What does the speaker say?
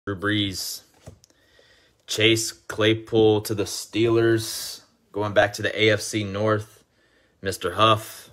Drew Brees. Chase Claypool to the Steelers. Going back to the AFC North, Mr. Huff.